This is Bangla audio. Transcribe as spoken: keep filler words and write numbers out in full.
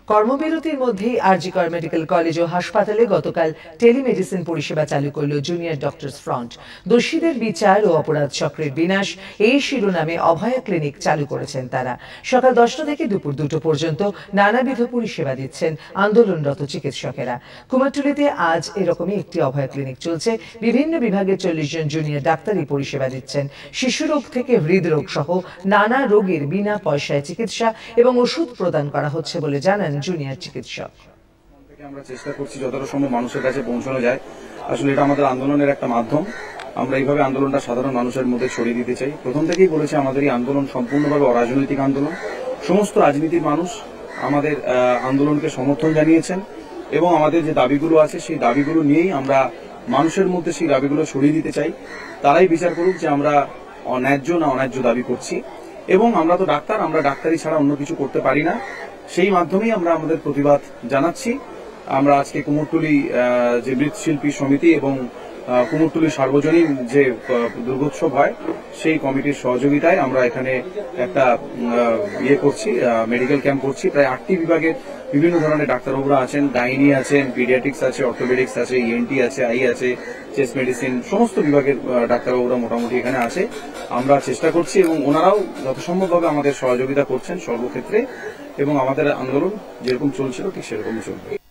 কর্মবিরতির মধ্যেই আরজি কর মেডিকেল কলেজ ও হাসপাতালে গতকাল টেলিমেডিসিন পরিষেবা চালু করল জুনিয়র ডক্টরস ফ্রন্ট। দোষীদের বিচার ও অপরাধ চক্রের বিনাশ এই শিরোনামে অভয়া ক্লিনিক চালু করেছেন তারা। সকাল দশটা থেকে দুপুর দুটো পর্যন্ত নানাবিধ পরিষেবা দিচ্ছেন আন্দোলনরত চিকিৎসকেরা। কুমারটুলিতে আজ এরকমই একটি অভয়া ক্লিনিক চলছে। বিভিন্ন বিভাগের চল্লিশ জন জুনিয়র ডাক্তারই পরিষেবা দিচ্ছেন। শিশুরোগ থেকে হৃদরোগ সহ নানা রোগের বিনা পয়সায় চিকিৎসা এবং ওষুধ প্রদান করা হচ্ছে বলে জানান জুনিয়র চিকিৎসক। আমরা চেষ্টা করছি যতটা সম্ভব মানুষের কাছে পৌঁছানো যায়। আসলে এটা আমাদের আন্দোলনের একটা মাধ্যম। আমরা এইভাবে আন্দোলনটা সাধারণ মানুষের মধ্যে ছড়িয়ে দিতে চাই। প্রথম থেকেই বলেছি আমাদের এই আন্দোলন সম্পূর্ণভাবে অরাজনৈতিক আন্দোলন। সমস্ত রাজনীতির মানুষ আমাদের আন্দোলনকে সমর্থন জানিয়েছেন এবং আমাদের যে দাবিগুলো আছে সেই দাবিগুলো নিয়েই আমরা মানুষের মধ্যে সেই দাবিগুলো ছড়িয়ে দিতে চাই। তারাই বিচার করুক যে আমরা অন্যায্য না অন্যায্য দাবি করছি। এবং আমরা তো ডাক্তার, আমরা ডাক্তারি ছাড়া অন্য কিছু করতে পারি না। সেই মাধ্যমেই আমরা আমাদের প্রতিবাদ জানাচ্ছি। আমরা আজকে কুমোরটুলি যে মৃৎশিল্পী সমিতি এবং কুমোরটুলি সার্বজনীন যে দুর্গোৎসব হয় সেই কমিটির সহযোগিতায় আমরা এখানে একটা ইয়ে করছি, মেডিকেল ক্যাম্প করছি। প্রায় আটটি বিভাগের বিভিন্ন ধরনের ডাক্তারবাবুরা আছেন, গাইনি আছেন, পিডিয়াট্রিক্স আছে, অর্থোপেডিক্স আছে, ইএনটি আছে, আই আছে, চেস্ট মেডিসিন, সমস্ত বিভাগের ডাক্তারবাবুরা মোটামুটি এখানে আছে। আমরা চেষ্টা করছি এবং ওনারাও যথাসম্ভবভাবে আমাদের সহযোগিতা করছেন সর্বক্ষেত্রে এবং আমাদের আন্দোলন যেরকম চলছিল ঠিক সেরকমই চলবে।